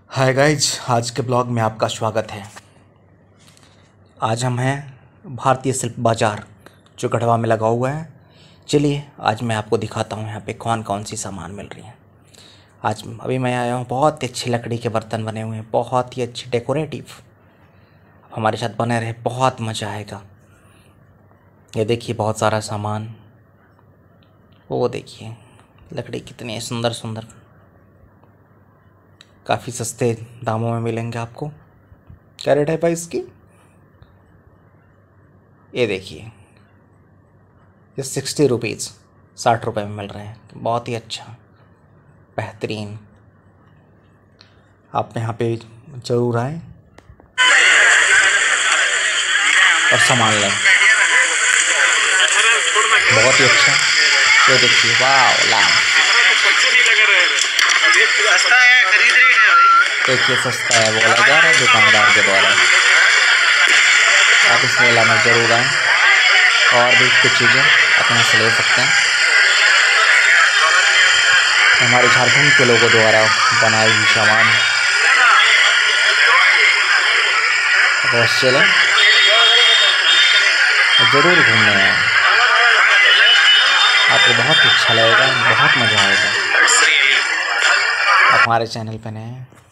Hi guys, आज के blog में आपका स्वागत है। आज हम हैं भारतीय शिल्प बाज़ार जो गढ़वा में लगा हुआ है। चलिए आज मैं आपको दिखाता हूँ यहाँ पे कौन कौन सी सामान मिल रही है। आज अभी मैं आया हूँ, बहुत ही अच्छी लकड़ी के बर्तन बने हुए हैं, बहुत ही अच्छे डेकोरेटिव। हमारे साथ बने रहे, बहुत मज़ा आएगा। ये देखिए बहुत सारा सामान, वो देखिए लकड़ी कितनी सुंदर सुंदर, काफ़ी सस्ते दामों में मिलेंगे आपको। क्या रेट है भाई इसकी? ये देखिए, ये 60 रुपीज़, 60 रुपये में मिल रहे हैं। बहुत ही अच्छा, बेहतरीन। आप यहाँ पे ज़रूर आएँ और सामान लें, बहुत ही अच्छा। ये देखिए, वाह ला, सस्ता है, खरीद रेट है भाई। देखिए सस्ता है बोला जा रहा है दुकानदार के द्वारा। आप इस मेला में ज़रूर आएँ और भी कुछ चीज़ें अपने से ले सकते हैं। हमारे झारखंड के लोगों द्वारा बनाई हुई सामान है। बस चलें, ज़रूर घूमने आएँ, आपको बहुत अच्छा लगेगा, बहुत मज़ा आएगा। आप हमारे चैनल पर नए हैं